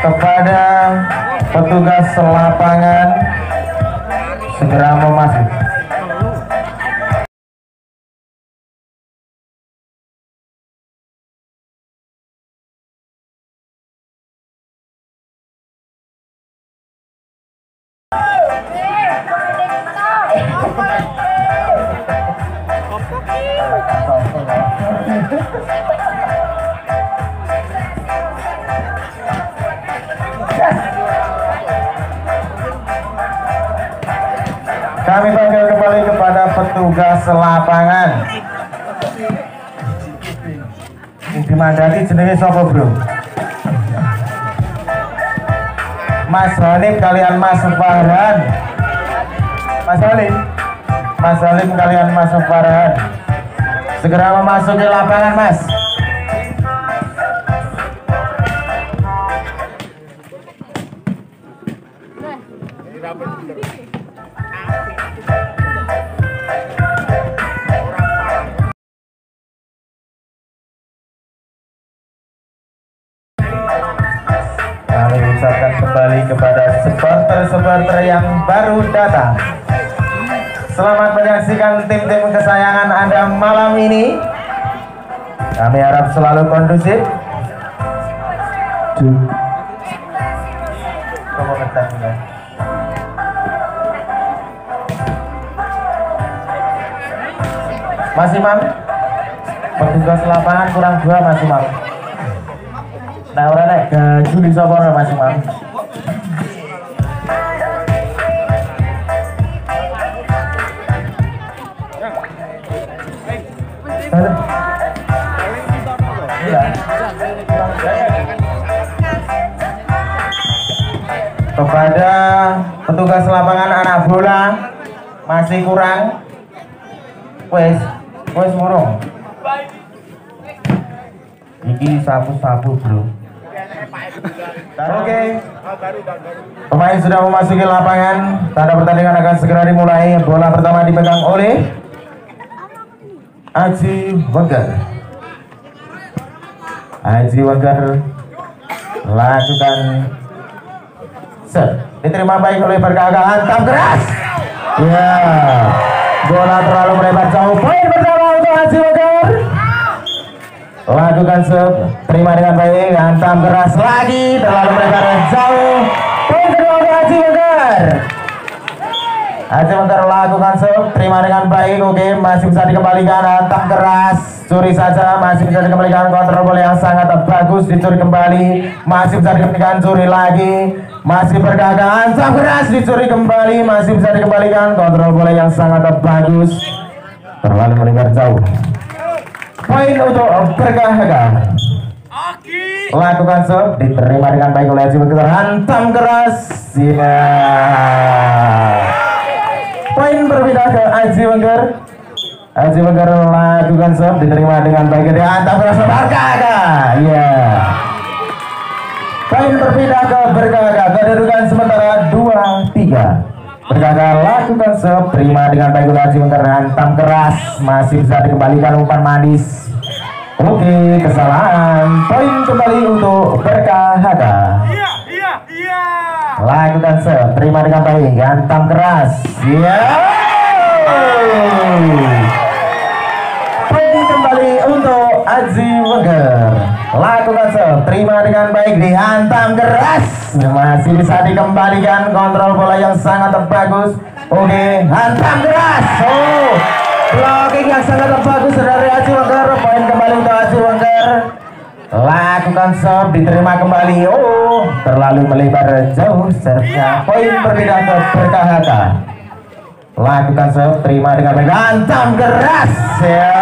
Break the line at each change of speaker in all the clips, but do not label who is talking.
kepada petugas lapangan segera memasuk. Kami panggil kembali kepada petugas lapangan. Dimandani jenenge sapa, Bro? Mas Halim kalian Mas Farhan. Mas Halim kalian Mas Farhan. Segera memasuki lapangan, Mas. Kami ucapkan kembali kepada supporter-supporter yang baru datang. Selamat menyaksikan tim-tim kesayangan Anda malam ini. Kami harap selalu kondusif. Mas Imam, petugas lapangan kurang 2 Mas Imam. Nah orang nek gaju di sopor Mas Imam. Kepada petugas lapangan anak bola masih kurang. Wes murung. Iki sapu-sapu, Bro. Oke. Pemain sudah memasuki lapangan. Tanda pertandingan akan segera dimulai. Bola pertama dipegang oleh Aji Wenger. Aji Wenger lakukan set. Diterima baik oleh Berkaka, hantam keras. Ya. Bola terlalu melebar jauh. Poin pertama untuk Aji Wenger. Lakukan serve, terima dengan baik, hantam keras lagi, terlalu melebar jauh. Poin kedua untuk Aji Wenger. Aji Wenger lakukan serve, terima dengan baik, oke, masih bisa dikembalikan, hantam keras, curi saja, masih bisa dikembalikan, kontrol bola yang sangat bagus, dicuri kembali, masih bisa dikembalikan, curi lagi, masih Berkaka, hantam keras, dicuri kembali, masih bisa dikembalikan, kontrol bola yang sangat bagus, terlalu melebar jauh. Poin untuk Berkaka. Lakukan serve, diterima dengan baik oleh Aji Wenger, hantam keras. Ya. Poin berpindah ke Aji Wenger. Aji Wenger lakukan serve, diterima dengan baik, dia hantam keras Berkaka. Ya. Poin berpindah ke Berkaka. Kedudukan sementara 2-3. Berkaka lakukan serve, terima dengan baik oleh Aji Wenger, hantam keras, masih bisa dikembalikan, umpan manis. Oke, kesalahan. Poin kembali untuk Berkaka. Lakukan serve, terima dengan baik, hantam keras. Ya. Poin kembali untuk Aji Wenger. Lakukan serve, terima dengan baik, dihantam keras, masih bisa dikembalikan, kontrol bola yang sangat bagus. Oke, hantam keras. Blocking yang sangat bagus dari Aji Wenger. Poin kembali untuk Aji Wenger. Lakukan serve, diterima kembali. Terlalu melebar jauh serve-nya. Poin berpindah ke Berkaka. Lakukan serve, terima dengan baik, hantam keras. Ya.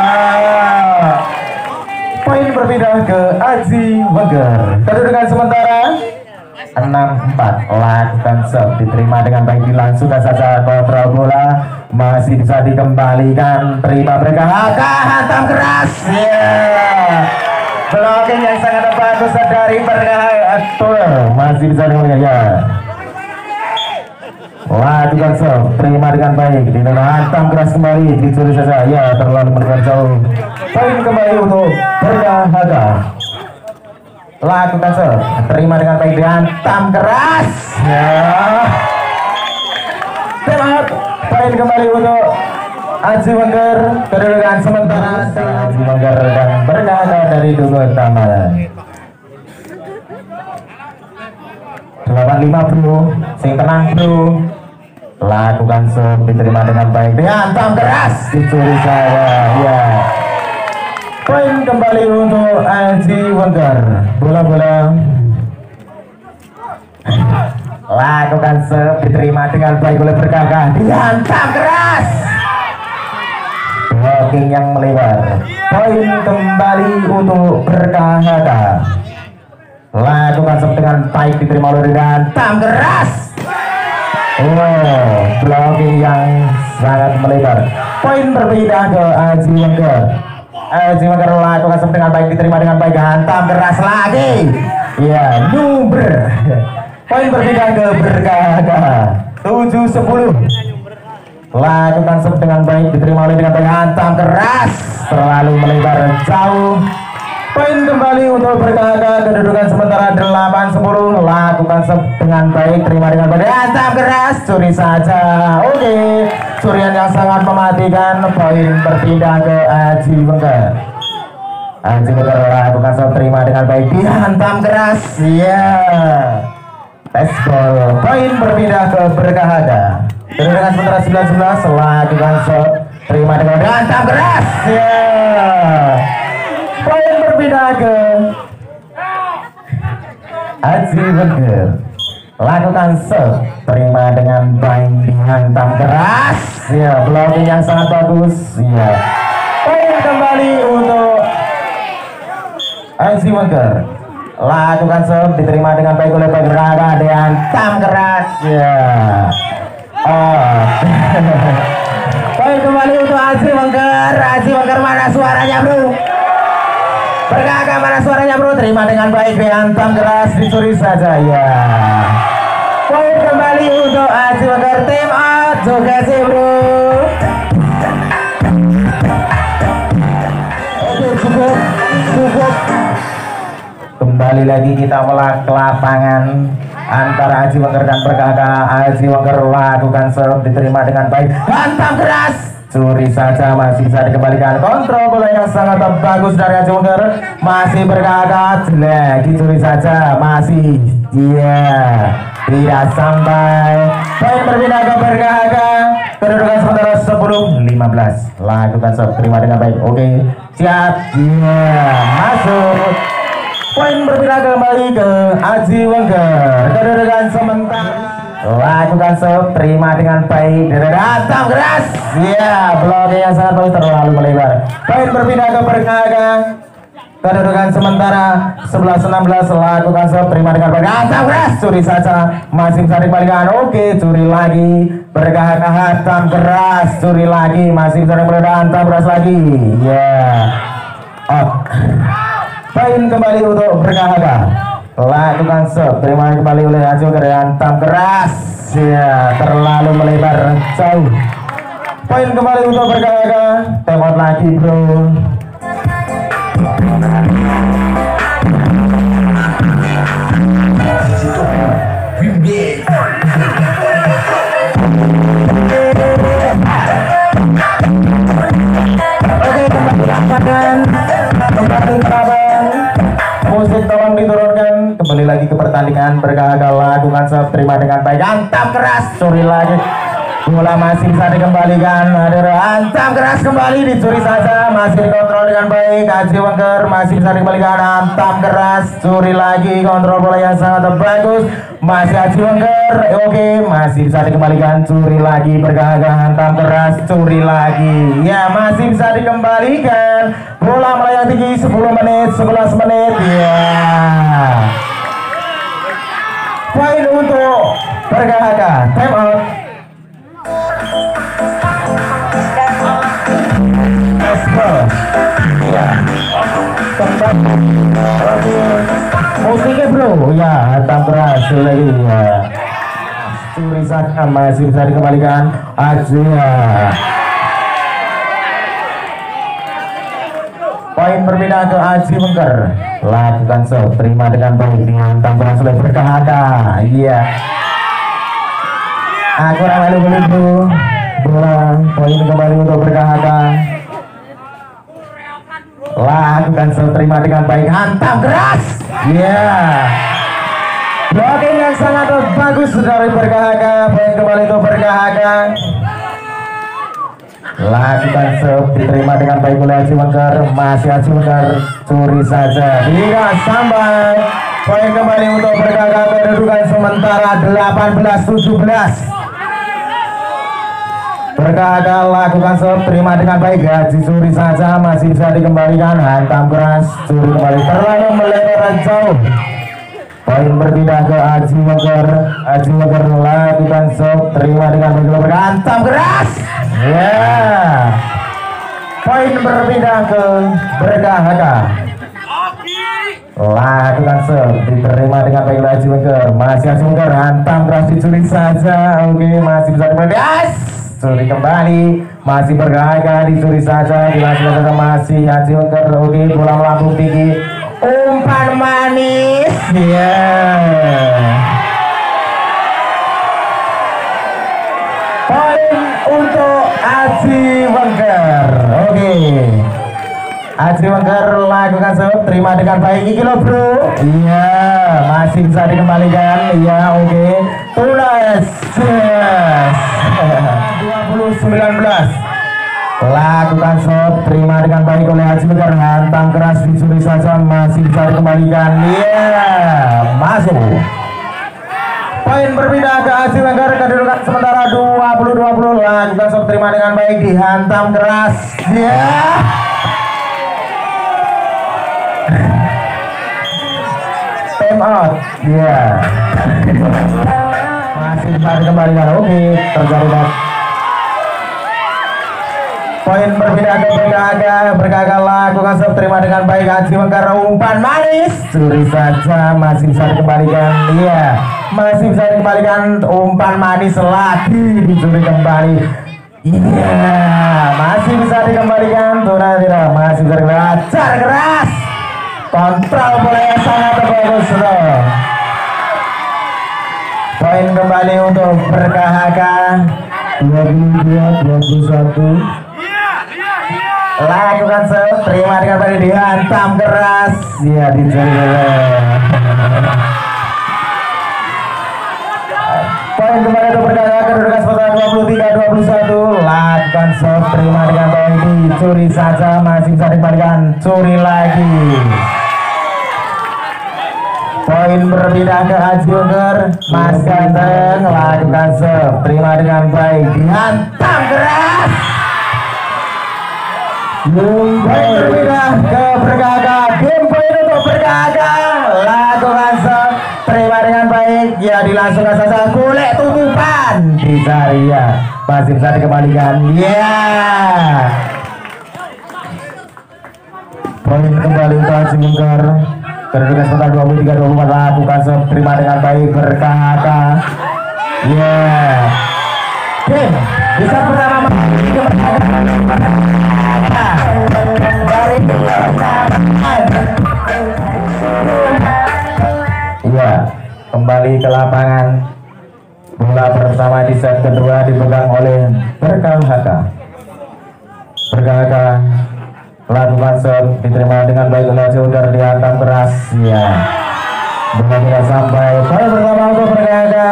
Poin berpindah ke Aji Wenger. Kedudukan sementara 6-4. Lakukan serve, diterima dengan baik, dilangsungkan saja, kontrol bola masih bisa dikembalikan, terima Berkaka, hantam keras. Blocking yang sangat bagus dari Berkaka, masih bisa dikembalikan. Ya. Lakukan serve, terima dengan baik, hantam keras kembali, dicuri saja. Ya, terlalu melebar jauh. Poin kembali untuk Berkaka. lakukan serve, terima dengan baik dan tam keras ya. Time out, poin kembali untuk Aji Wengger. Kedudukan sementara Aji Wengger dan Berkaga dari Dugo Taman 85 bro, sing tenang bro. Lakukan serve, diterima dengan baik dan tam keras, dicuri saya ya. Poin kembali untuk Aji Wengger. Bola-bola lakukan serve, diterima dengan baik oleh Berkaga, dihantam keras, blocking yang melebar. Poin kembali untuk Berkaga. Lakukan serve dengan baik, diterima oleh dihantam keras. Blocking yang sangat melebar. Poin berbeda ke Aji Wengger. Aji Wengger lakukan serve dengan baik, diterima dengan baik, hantam keras lagi ya, nuber. Poin berbeda ke Berkaga 7-10. Lakukan serve dengan baik, diterima oleh dengan baik, hantam keras, terlalu melebar jauh. Poin kembali untuk Berkaga. Kedudukan sementara 8-10. Lakukan serve dengan baik, terima dengan baik, hantam keras, curi saja. Oke, curian yang sangat mematikan. Poin berpindah ke Aji Wengger. Aji Wengger lakukan serve, terima dengan baik, dihantam keras ya. Tespol. Poin berpindah ke Berkaga. Kedudukan sementara 9-11. Lakukan serve, terima dengan baik, hantam keras ya. Poin berpindah ke Aji Wengger. Lakukan serve, terima dengan baik, dihantam keras ya, blocking yang sangat bagus ya. Poin kembali untuk Aji Wengger. Lakukan serve, diterima dengan baik oleh Berkaga, dihantam keras ya. Poin kembali untuk Aji Wengger. Aji Wengger mana suaranya bro? Berkaga mana suaranya bro? Terima dengan baik, dihantam keras, dicuri saja ya. Poin kembali untuk Aji Wengger. Time out juga sih bro. Oke, cukup. Kembali lagi kita melak ke lapangan antara Aji Wengger dan Berkaga. Aji Wengger lakukan serve, diterima dengan baik, hantam keras, curi saja, masih bisa dikembalikan. Kontrol bola yang sangat bagus dari Aji Wengger. Masih Berkaga, jelek, dicuri saja, masih tidak sampai. Poin berpindah ke Berkaga. Kedudukan sementara 10-15. Lakukan serve, terima dengan baik. Oke, siap, masuk. Poin berpindah kembali ke Aji Wengger. Kedudukan sementara. Lakukan serve, terima dengan baik, datang keras ya, blocking yang sangat bagus, terlalu melebar. Poin berpindah ke Berkaga. Kedudukan sementara 11-16. Lakukan serve, terima dengan baik, datang keras, curi saja, masih bisa dikembalikan. Oke, curi lagi. Berkaga hantam keras, curi lagi, masih bisa dikembalikan, hantam keras lagi ya. Poin kembali untuk Berkaga. Lakukan serve, terima kembali oleh Aji Wengger, hantam keras ya, terlalu melebar jauh. Poin kembali untuk Berkaga. Time out lagi bro. Oke, kembali lapangan, kembali lapangan. Musik tolong diturunkan. Kembali lagi ke pertandingan. Berkaga lakukan serve, terima dengan baik, hantam keras, curi lagi. Bola masih bisa dikembalikan. Ada hantam keras kembali, dicuri saja, masih dikontrol dengan baik. Aji Wengger masih bisa dikembalikan, hantam keras, curi lagi, kontrol bola yang sangat bagus. Masih Aji Wengger. Oke, masih bisa dikembalikan, curi lagi. Berkaga hantam keras, curi lagi ya, masih bisa dikembalikan. Bola melayang tinggi 10 menit, 11 menit ya. Poin untuk Berkaga. Time out. Ya. Musiknya bro ya, hantam keras lagi ya. Curi saja, masih bisa dikembalikan. Aji ya. Poin berbeda ke Aji Mengker. Lakukan serve, terima dengan baik, dihantam keras oleh Berkahaka. Iya. Aku ramai dulu. Bola poin kembali untuk Berkahaka. Lakukan serve, terima dengan baik, hantam keras. Iya. Blocking yang sangat bagus dari Berkahaka. Poin kembali untuk Berkahaka. Lakukan serve, diterima dengan baik oleh Aji Mengker. Masih Aji Mengker, curi saja, tidak sampai. Poin kembali untuk Berkahaka. Kedudukan sementara 18-17. Berkahaka lakukan serve, terima dengan baik, Haji curi saja, masih bisa dikembalikan, hantam keras, curi kembali, terlalu melebar jauh. Poin berpindah ke Aji Mengker. Aji Mengker lakukan serve, terima dengan baik, hantam keras. Ya. Poin berpindah ke Berkahaka. Lakukan serve, diterima dengan baik Aji Mengker. Masih Aji Mengker, hantam keras, dicuri saja. Oke, masih bisa kembali. Yes! Curi kembali, masih Berkahaka, dicuri saja, dilakukan saja, masih Aji Mengker. Oke, bola melambung tinggi, umpan manis. Ya. Poin untuk Aji Mengker. Oke. Aji Mengker lakukan serve, terima dengan baik, iki loh bro. Iya, masih bisa dikembalikan. Iya, oke. Tulis. 20-19. Lakukan serve, terima dengan baik oleh Aji Mengker, hantam keras, dicuri saja, masih bisa dikembalikan. Iya, masuk. Poin berpindah ke Aji Mengker, kedudukan sementara 20-20. Lakukan serve, terima dengan baik, dihantam keras. Iya. Time out. Iya. Masih bisa dikembalikan. Oke, terjadi. Poin berbeda ke Berkahaka, lakukan serve, terima dengan baik, Aji Mengker, umpan manis, curi saja, masih bisa dikembalikan. Iya, masih bisa dikembalikan, umpan manis lagi, dicuri kembali. Iya, masih bisa dikembalikan. Tidak, masih bisa dikembalikan. Ajar keras, kontrol bola yang sangat bagus. Poin kembali untuk Berkahaka. 22-21. Lakukan serve, terima dengan baik, dihantam keras. Ya, dicuri. Poin kembali untuk Berkahaka, kedudukan sementara 23-21. Lakukan serve, terima dengan baik, dicuri saja, masih bisa dikembalikan, curi lagi. Poin berpindah ke Aji Mengker. Mas Ganteng lakukan serve, terima dengan baik, dihantam keras. Poin berpindah ke Berkahaka. Game poin untuk Berkahaka. Lakukan serve, terima dengan baik, ya dilangsungkan saja, golek tutupan, dicari, ya masih bisa dikembalikan. Ya. Poin kembali untuk Aji Mengker. Kedudukan sementara 23-24. Lakukan serve, terima dengan baik, Berkahaka. Ya. Game bisa pertama dari ya, kembali ke lapangan. Bola pertama di set kedua dipegang oleh Berkahaka. Berkahaka lakukan serve, diterima dengan baik oleh Aji Mengker, dihantam keras. Ya, bola tidak sampai. Poin pertama untuk Berkahaka.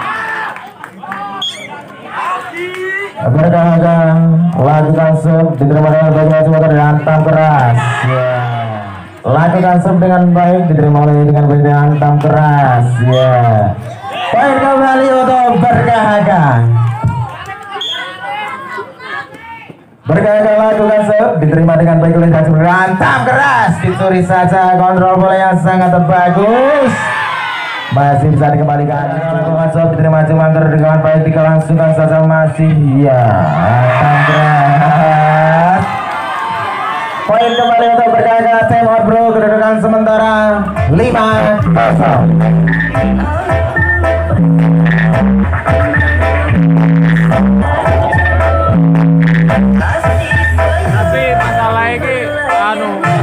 Berkahaka lakukan serve, diterima dengan baik oleh Aji Mengker, dihantam keras. Ya, lakukan serve dengan baik, diterima oleh dengan baik, dihantam keras. Ya, poin kembali untuk Berkahaka. Berkahaka lakukan serve, diterima dengan baik oleh Aji Mengker, hantam keras, dicuri saja, kontrol bola yang sangat bagus, masih bisa dikembalikan. Lakukan serve, diterima Aji Mengker dengan baik, dilangsungkan saja, masih, ya, hantam keras. Poin kembali untuk Berkahaka. Time out bro, kedudukan sementara 5-0.
Tapi masalah ini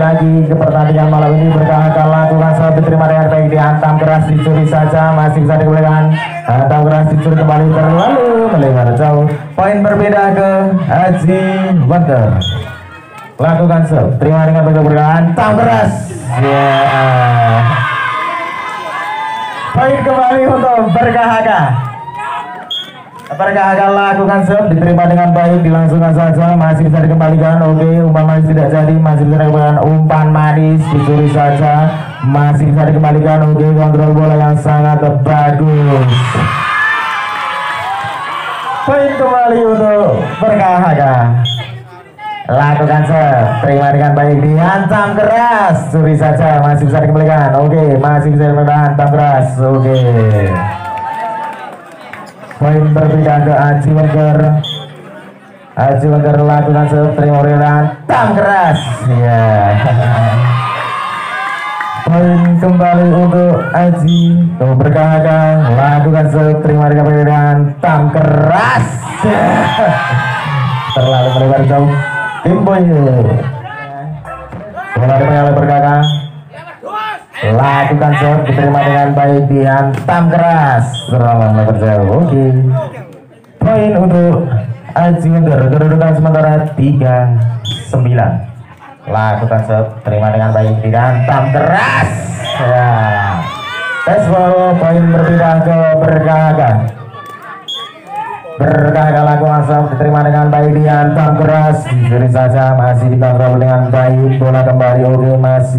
lagi ke pertandingan malam ini. Berkah lakukan serve diterima dengan baik, dihantam keras, dicuri saja, masih bisa dikembalikan. Hantam keras, dicuri kembali, terlalu melebar jauh. Poin berbeda ke Haji Wangger. Lakukan serve, terima dengan baik, berkah, hantam keras. Ya. Poin kembali untuk Berkah Haka. Berkah Haka lakukan serve, diterima dengan baik, dilangsungkan saja, masih bisa dikembalikan. Oke, umpan manis tidak jadi, masih bisa dikembalikan. Umpan manis dicuri saja, masih bisa dikembalikan. Oke, kontrol bola yang sangat bagus. Poin kembali untuk Berkah Haka. Lakukan serve, terima dengan baik, dihantam keras, curi saja, masih bisa dikembalikan. Oke, masih bisa dikembalikan, hantam keras. Oke, poin berbeda ke Haji Wangger. Haji Wangger lakukan serve, terima dengan hantam keras. Ya. Poin kembali untuk Haji Berkah Haka. Lakukan serve, terima dengan baik, hantam keras. Terlalu melebar jauh. Tim Boyo bola dipegang oleh Berkah Haka. Lakukan serve, diterima dengan baik, dihantam keras, terlalu melebar jauh. Oke, poin untuk Haji Wangger, kedudukan sementara 3-9. Lakukan serve, terima dengan baik, dihantam keras. Ya. Baseball, poin berbeda ke Berkah Haka. Berkah Haka lakukan serve, diterima dengan baik, dihantam keras, dicuri saja, masih dikontrol dengan baik. Bola kembali. Oke, masih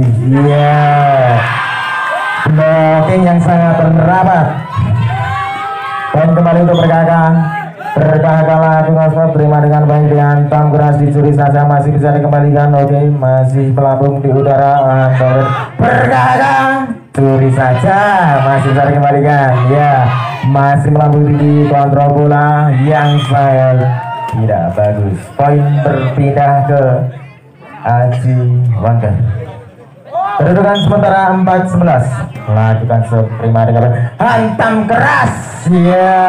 blocking yang sangat rapat. Poin kembali untuk Berkah Haka. Berkah Haka lakukan serve, terima dengan baik, dihantam keras, dicuri saja, masih bisa dikembalikan. Oke, masih melambung di udara. Berkah Haka curi saja, masih bisa dikembalikan. Ya, masih melambung tinggi, kontrol bola yang sangat tidak bagus. Poin berpindah ke Haji Wangger. Kedudukan sementara 4-11. Lakukan serve, terima dengan baik, hantam keras. Ya.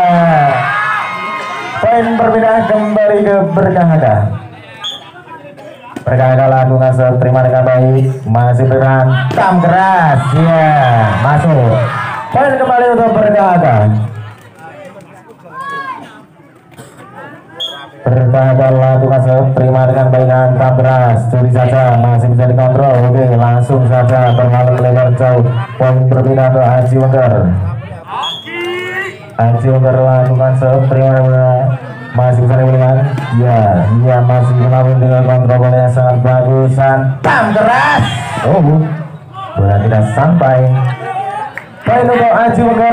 Poin berpindah kembali ke Berkah Haka. Berkah Haka lakukan serve, terima dengan baik, masih berhantam keras. Ya, masuk. Poin kembali untuk Berkah Haka. Berkah Haka lakukan serve, terima dengan baik, hantam keras, curi saja, masih bisa dikontrol. Oke, langsung saja, terlalu melebar jauh. Poin berpindah ke Haji Wangger. Haji Wangger lakukan serve, terima masih bisa diberikan. Ya, dia masih melakukan dengan kontrol bola yang sangat bagus, hantam keras. Oh, bola tidak sampai. Poin untuk Haji Wangger.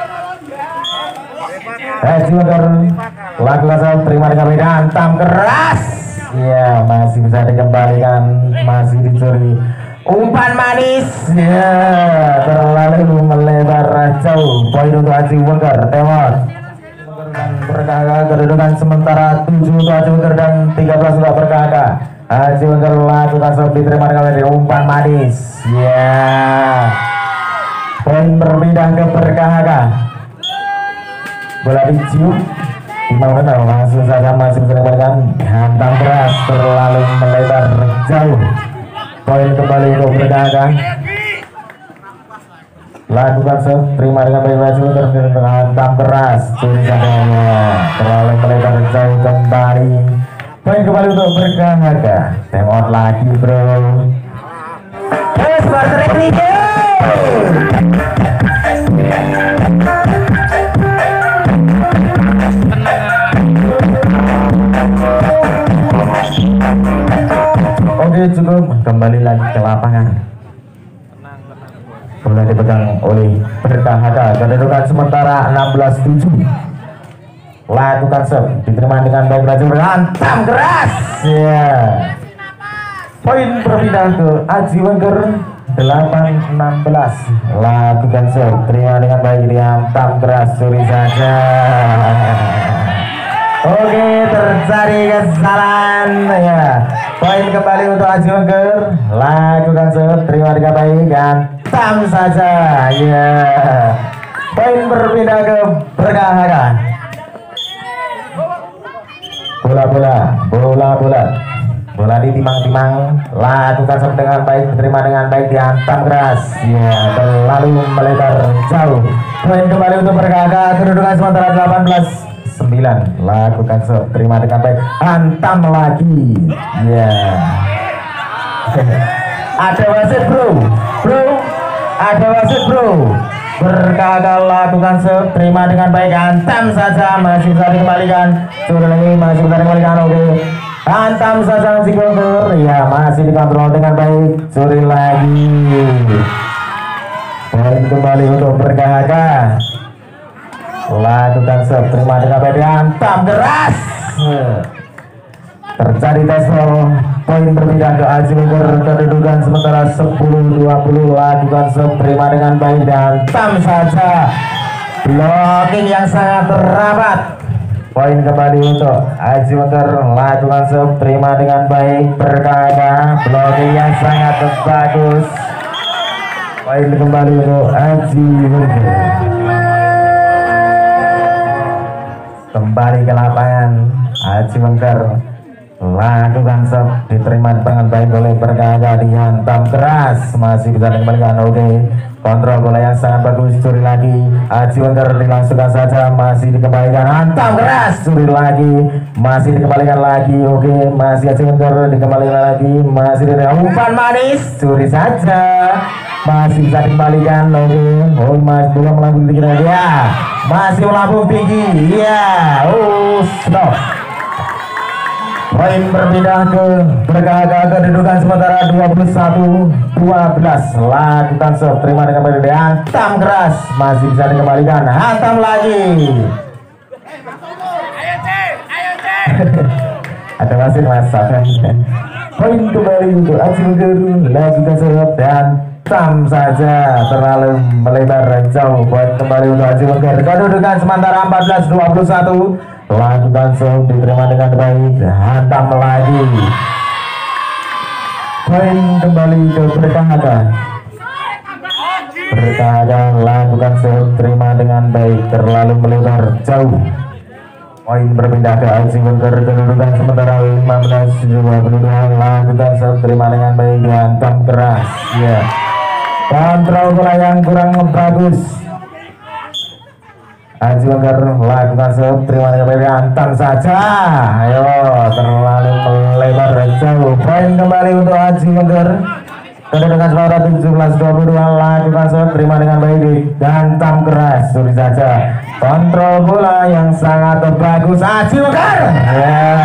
Haji Wangger lakukan serve, terima dengan baik, hantam keras. Ya, masih bisa dikembalikan, masih dicuri. Umpan manis. Ya, terlalu melebar jauh. Poin untuk Haji Wangger. Tewot. Berkah Haka, kedudukan sementara 7 untuk Haji Wangger dan 13 untuk Berkah Haka. Haji Wangger lakukan serve, diterima dengan umpan manis. Ya, poin berpindah ke Berkah Haka. Bola dicium, dimana langsung saja, masih bisa dikembalikan, hantam keras, terlalu melebar jauh. Poin kembali untuk Berkah Haka. Lakukan serve, terima dengan baik, Haji Wangger, hantam keras, curi saja, terlalu melebar jauh kembali. Poin kembali untuk Berkah Haka. Tengok lagi, bro. Quarter ketiga. Oke, cukup, kembali lagi ke lapangan. Bola dipegang oleh Berkah Haka, kedudukan sementara 16-7. Lakukan serve, diterima dengan baik, laju hantam keras. Ya, poin berpindah ke Haji Wangger, 8-16. Lakukan serve, terima dengan baik, dihantam keras, curi saja. Oke, terjadi kesalahan. Ya, poin kembali untuk Haji Wangger. Lakukan serve, terima dengan baik, hantam saja. Ya, poin berpindah ke Berkah Haka. Bola bola ditimang-timang, lakukan serve dengan baik, diterima dengan baik, dihantam keras, ya terlalu melebar jauh. Poin kembali untuk Perkaka, kedudukan sementara 18-9. Lakukan serve, terima dengan baik, hantam lagi, ya. Ada wasit bro, ada wasit bro. Perkaka lakukan serve, terima dengan baik, hantam saja, masih bisa dikembalikan, sudah lagi masih bisa dikembalikan, oke. Hantam saja si Guntur, ya masih dikontrol dengan baik, suri lagi. Poin kembali untuk Perkaka. Lakukan serve, terima dengan baik, hantam keras. Terjadi tackle, poin berpindah ke Aji Guntur, kedudukan sementara 10-20. Lakukan serve, terima dengan baik, hantam saja. Blocking yang sangat rapat. Poin kembali untuk Aji Guntur, lakukan serve, terima dengan baik, Perkaka, blocking yang sangat bagus. Poin kembali untuk Aji Guntur. Kembali ke lapangan, Aji Guntur lakukan serve, diterima dengan baik oleh Perkaka, dihantam keras, masih bisa dikembalikan, oke. Kontrol bola yang sangat bagus, curi lagi, Aji Guntur dilangsungkan saja, masih dikembalikan, hantam keras, curi lagi, masih dikembalikan lagi, oke, masih Aji Guntur dikembalikan lagi, masih umpan manis, curi saja, masih bisa dikembalikan, oke. Oh, masih belum melambung tinggi lagi, ya, masih melambung tinggi, ya, stop. Poin berpindah ke Perkaka, kedudukan sementara 21-12. Lakukan serve, terima dengan baik, hantam keras, masih bisa dikembalikan, hantam lagi. Ada masih masakan. Poin kembali untuk Aji Guntur, lakukan serve dan hantam saja, terlalu melebar jauh. Poin kembali untuk Aji Guntur, kedudukan sementara 14-21. Lakukan serve, diterima dengan baik, hantam lagi. Poin kembali ke Perkaka. Perkaka lakukan serve, terima dengan baik, terlalu melebar jauh. Poin berpindah ke Aji Guntur, kedudukan sementara 15-22. Lakukan serve, terima dengan baik, hantam keras, ya. Kontrol bola yang kurang bagus. Aji Guntur lakukan serve, terima dengan baik, hantam saja, ayo, terlalu melebar jauh. Poin kembali untuk Aji Guntur, kedudukan sementara 17-22. Lakukan serve, terima dengan baik, hantam keras, suri saja. Kontrol bola yang sangat bagus Aji Guntur, ya.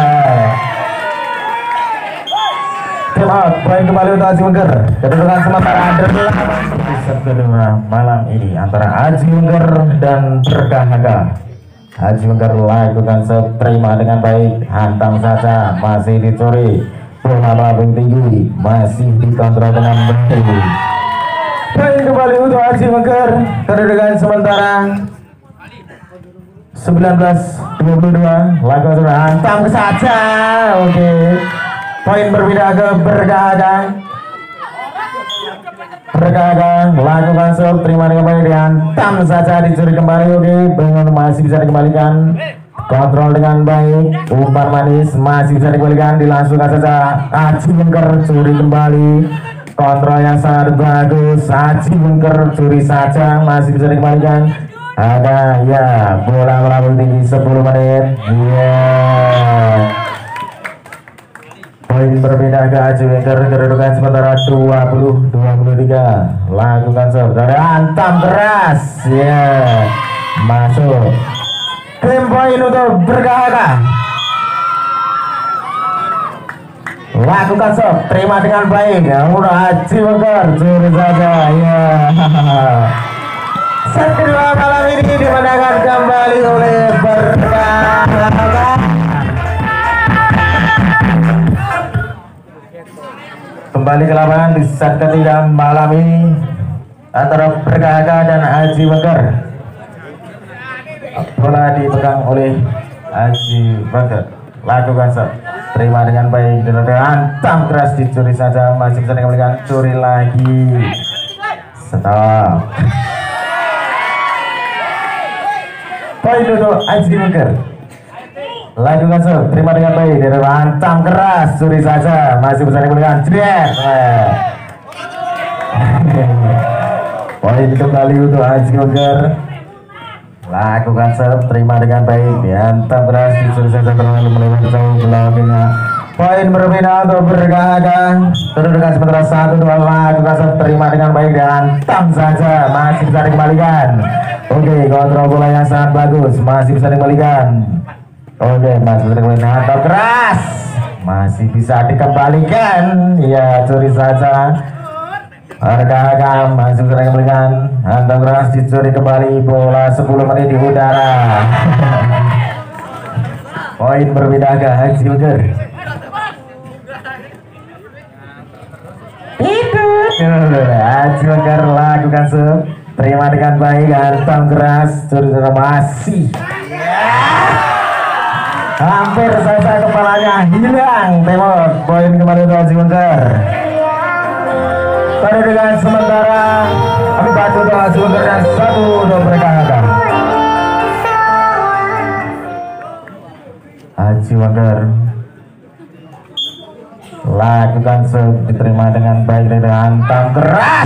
Time out, poin kembali untuk Aji Guntur, kedudukan sementara 18. Kedua malam ini antara Aji Guntur dan Perkaka. Aji Guntur lakukan serve, terima dengan baik, hantam saja, masih dicuri, bola melambung tinggi, masih dikontrol dengan baik. Poin kembali untuk Aji Guntur, kedudukan sementara 19-22. Lakukan serve, hantam saja, oke. Poin berpindah ke Perkaka. Perkaka lakukan serve, terima dengan baik, dihantam saja, dicuri kembali, oke. Bangun, masih bisa dikembalikan, kontrol dengan baik, umpan manis, masih bisa dikembalikan, dilangsungkan saja. Aji Guntur curi kembali, kontrol yang sangat bagus, Aji Guntur curi saja, masih bisa dikembalikan. Ada, ya, bola melambung tinggi 10 menit, ya. Poin berbeda ke Aji Guntur, kedudukan sementara 20-23. Lakukan serve, hantam keras, ya, masuk. Klaim poin untuk Perkaka. Lakukan serve, terima dengan baik, udah Aji Guntur curi saja, ya. Set kedua malam ini dimenangkan kembali oleh Perkaka. Kembali ke lapangan di set ketiga malam ini antara Perkaka dan Aji Guntur. Bola dipegang oleh Aji Guntur. Lakukan serve, terima dengan baik, dan hantam keras, dicuri saja, masih bisa dikembalikan, curi lagi, stop. Poin untuk Aji Guntur. lakukan sub, terima dengan baik dari hantam keras, suri saja, masih bisa digunakan jret. Poin kembali untuk Haji Wenger. Lakukan sub, terima dengan baik, dihantam keras, suri saja terlalu melewati jauh belakangnya. Poin berbeda untuk bergagah. Kedudukan sementara 1-2, lakukan sub, terima dengan baik, dihantam saja, masih bisa dikembalikan. Oke, kontrol bola yang sangat bagus, masih bisa dikembalikan. Oke, masih bisa dikembalikan, hantam keras, masih bisa dikembalikan. Ya, curi saja. Harga masih bisa dikembalikan, hantam keras, dicuri kembali, bola 10 menit di udara. Poin berbeda ke Haji Wenger. Itu Haji Wenger lakukan sub, terima dengan baik, hantam keras, curi masih. Hampir saja kepalanya hilang, tembok. Poin kembali untuk Haji Wenger. Kedudukan sementara 4 untuk Haji Wenger dan 1 untuk berkahaka. Haji Wenger lakukan sub, diterima dengan baik dari hantam keras.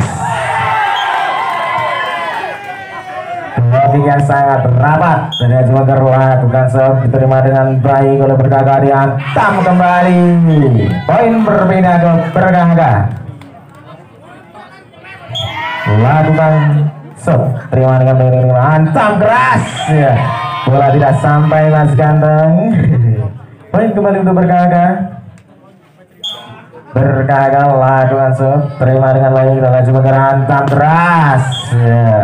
Yang sangat rapat dari Haji Wenger, lakukan sub, diterima dengan baik oleh berkahaka, dihantam kembali. Poin berbeda ke berkahaka. Lakukan sub, terima dengan baik, hantam keras. Ya, bola tidak sampai Mas Ganteng. Poin kembali untuk berkahaka. Berkahaka lakukan sub, terima dengan baik, Haji Wenger, hantam keras. Ya.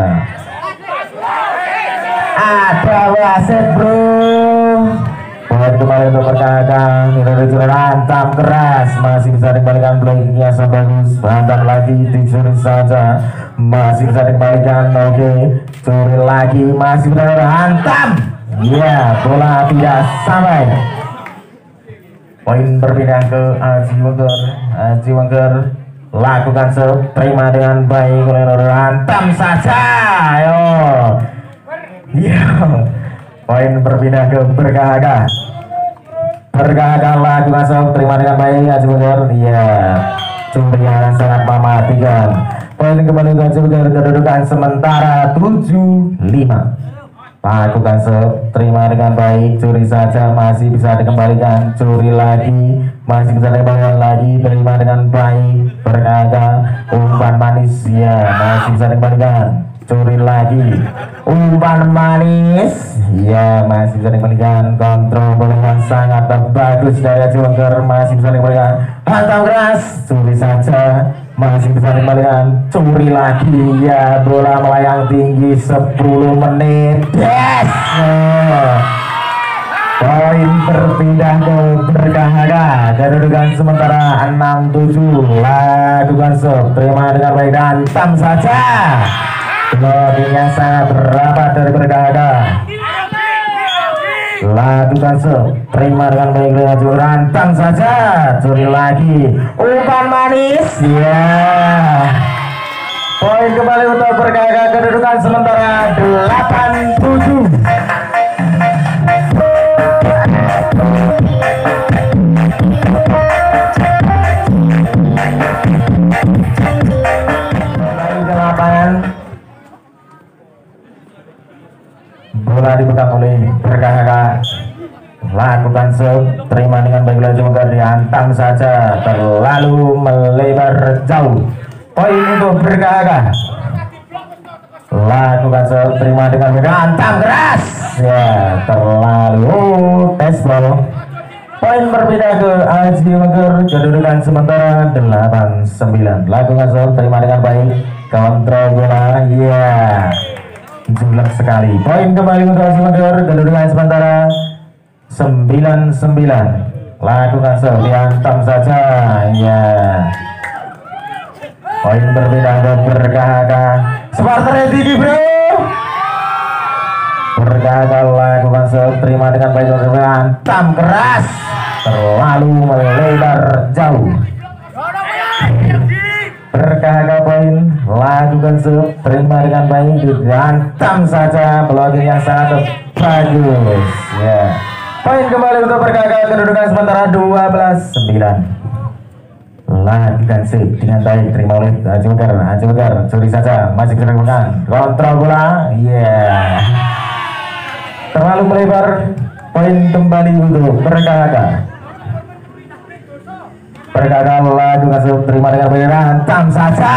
Ada wasit bro. Poin kembali untuk berkahaka. Ini hantam keras, masih bisa dikembalikan, blockingnya sangat bagus. Hantam lagi, dicuri saja, masih bisa dikembalikan. Oke, curi lagi, masih bisa hantam. Ya, bola tidak sampai. Poin berpindah ke Haji Wenger. Haji Wenger lakukan sub, terima dengan baik oleh hantam saja. Ayo. Ya, poin berpindah ke berkahaka. Berkahaka lakukan sub, terima dengan baik Haji Wenger. Ya, curi yang sangat mematikan. Poin kembali untuk Haji Wenger. Kedudukan sementara 7-5. Lakukan sub, terima dengan baik, curi saja, masih bisa dikembalikan, curi lagi, masih bisa dikembalikan lagi, terima dengan baik. Berkahaka, umpan manis, ya, masih bisa dikembalikan, curi lagi, umpan manis, ya, masih bisa dikembalikan. Kontrol bola yang sangat bagus dari Haji Wenger, masih bisa dikembalikan, hantam keras, curi saja, masih bisa dikembalikan, curi lagi. Ya, bola melayang tinggi 10 menit. Yes. Poin berpindah ke berkahaka. Kedudukan sementara 6-7. Lakukan sub, terima dengan baik, hantam saja. Loading yang sangat rapat dari berkahaka. Lakukan sub, terima dengan baik, hantam saja, curi lagi, umpan manis. Ya, poin kembali untuk berkahaka. Kedudukan sementara 8-7. Kembali ke lapangan, bola dipegang oleh berkahaka. Lakukan sub, terima dengan baik, Haji Wenger, dihantam saja, terlalu melebar jauh. Poin untuk berkahaka. Lakukan sub, terima dengan baik, hantam keras. Ya, terlalu tes ball. Poin berbeda ke Haji Wenger. Kedudukan sementara 8-9. Lakukan sub, terima dengan baik, kontrol bola. Ya, julek sekali. Poin kembali untuk Haji Wenger. Kedudukan sementara 9-9. Lakukan sub, dihantam saja. Ya, poin berbeda ke berkahaka. Spartan tinggi bro. Berkahaka lakukan sub, terima dengan baik, hantam keras, terlalu melebar jauh. Berkahaka poin, lakukan sub, terima dengan baik, dihantam saja, blocking yang sangat bagus. Ya, Poin kembali untuk pergagalan kedudukan sementara 12-9. Lakukan sip dengan baik, terima oleh Haji Mekar, curi saja, masih keremukan, kontrol bola, terlalu melebar. Poin kembali untuk pergagalan. Lakukan sip, terima dengan baik, hantam saja,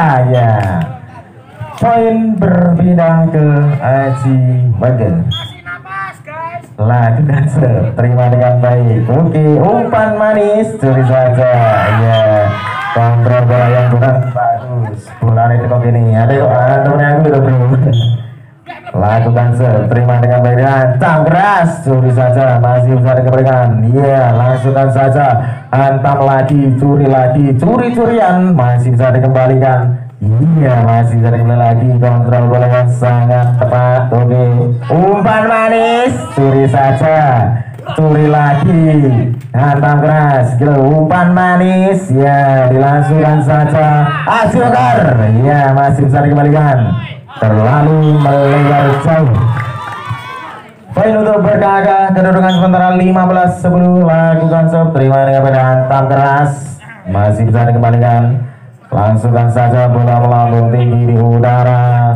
poin berpindah ke Haji Mekar. Lakukan terima dengan baik. Oke, umpan manis, curi saja, kontrol bola yang kurang bagus. Bola itu kok ini, aduh temennya aku udah belum. Lakukan terima dengan baik, hantam keras, curi saja, masih bisa dikembalikan. Langsungkan saja, hantam lagi, curi-curian, masih bisa dikembalikan. Masih sering lagi, kontrol bola yang sangat tepat. Oke, umpan manis, curi saja, curi lagi, hantam keras, umpan manis, dilangsungkan saja. Haji Mekar, masih bisa dikembalikan, terlalu melebar jauh. Poin untuk bergagah kedudukan sementara 15-10. Lakukan terima dengan pada hantam keras, masih bisa dikembalikan. Langsungkan saja, bola melambung tinggi di udara.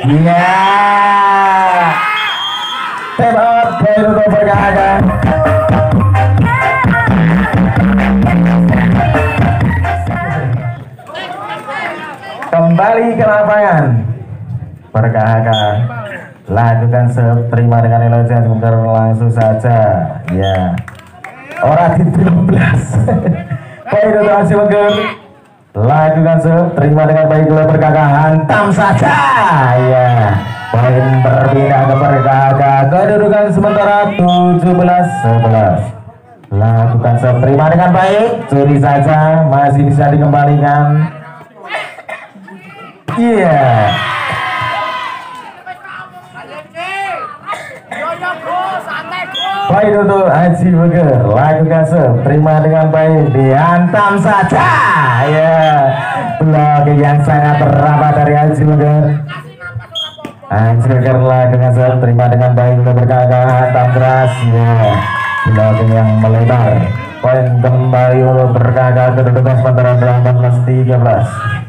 Time out, poin untuk bergagah. Kembali ke lapangan. Bergagah. Lakukan terima dengan elogian, sebentar langsung saja. Orang di 13. Poin untuk Haji Mekar. Lakukan terima dengan baik, bergagah, hantam saja, poin berpindah ke bergagah kedudukan sementara 17-11. Lakukan terima dengan baik, curi saja, masih bisa dikembalikan. Poin untuk Haji Mekar. Lakukan terima dengan baik, dihantam saja, blok yang sangat rapat dari Haji Mekar. Haji Mekar lakukan terima dengan baik, bergagah, hantam keras, blok yang melebar. Poin kembali untuk bergagah kedudukan sementara 18-13.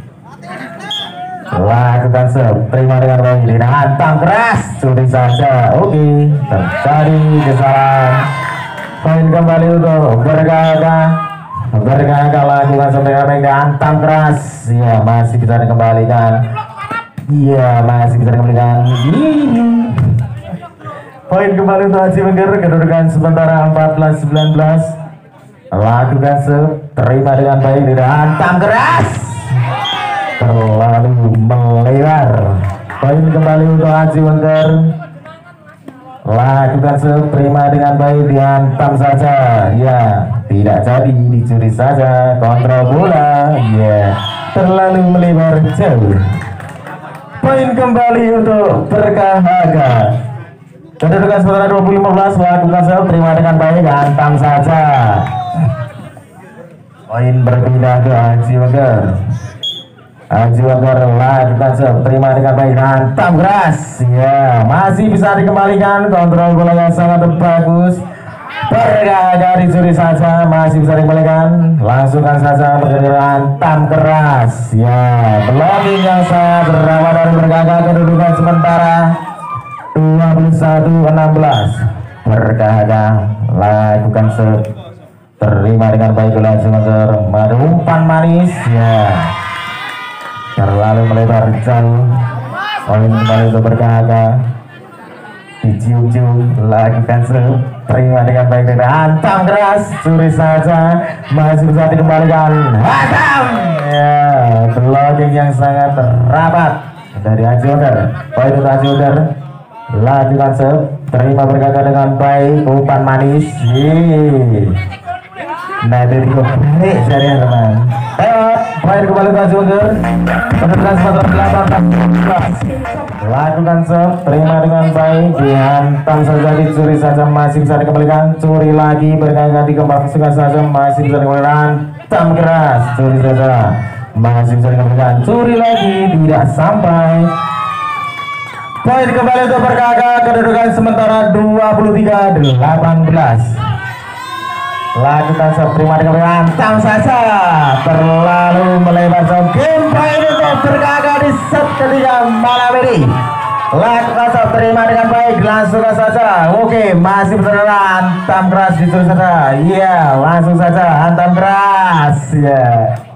Lakukan terima dengan baik, hantam keras, curi saja. Oke, terjadi kesalahan. Poin kembali untuk bergagah. Lakukan dengan baik, hantam keras, masih bisa dikembalikan. Masih bisa dikembalikan. Poin kembali untuk Haji Mekar kedudukan sementara 14-19. Lakukan terima dengan baik, hantam keras, terlalu melebar. Poin kembali untuk Haji Mekar. Lakukan terima dengan baik, dihantam saja, tidak jadi, dicuri saja, kontrol bola, terlalu melebar jauh. Poin kembali untuk bergagah kedudukan sementara 20-15. Lakukan terima dengan baik, hantam saja. Poin berpindah ke Haji Mekar. Haji Mekar lakukan terima dengan baik, hantam keras, masih bisa dikembalikan, kontrol bola yang sangat bagus. Bergagah, dicuri saja, masih bisa dikembalikan. Langsungkan saja, hantam keras, blocking yang sangat rapat dari bergagah kedudukan sementara 21-16. Bergagah lakukan terima dengan baik, Haji Mekar, madu umpan manis, terlalu melebar jauh. Poin kembali untuk bergagah, dicium-cium. Lakukan terima dengan baik, hantam keras, curi saja, masih bisa dikembalikan, hantam, blocking yang sangat rapat dari Haji Mekar. Poin untuk Haji Mekar. Lakukan terima bergagah dengan baik, umpan manis. Nah, itu dikembali dari teman. Poin kembali ke Haji Mekar kedudukan sementara 18-19. Lakukan terima dengan baik, dihantam saja, dicuri saja, masih bisa dikembalikan, curi lagi, bergagah, dikembalikan saja, masih bisa dikembalikan, hantam keras, curi saja, masih bisa dikembalikan, curi lagi, tidak sampai. Poin kembali untuk Perkaka, kedudukan sementara 23-18. Lakukan prima dengan mantap saja, terlalu melebar. Game poin untuk Perkaka di set ketiga malam ini. Lakukan terima dengan baik, langsung saja. Oke, masih benar hantam keras disuruh saja. Iya, langsung saja hantam keras. Ya.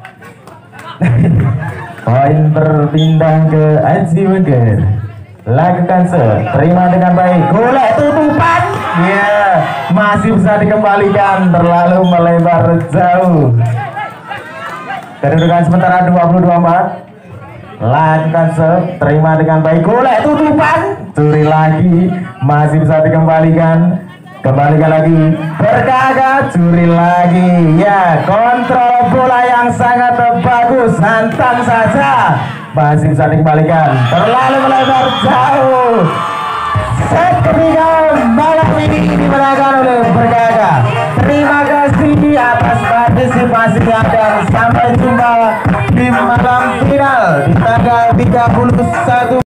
Poin berpindah ke Aji Weger. Lakukan terima dengan baik, golek tutupan. Ya, masih bisa dikembalikan, terlalu melebar jauh. Kedudukan sementara 22-4. Lakukan terima dengan baik, golek tutupan, curi lagi, masih bisa dikembalikan, kembalikan lagi, Perkaka, curi lagi. Ya, kontrol bola yang sangat bagus, hantam saja, masih bisa dikembalikan, terlalu melebar jauh. Set ketiga malam ini dimenangkan oleh Perkaka. Terima kasih atas partisipasinya dan sampai jumpa di malam final di tanggal 31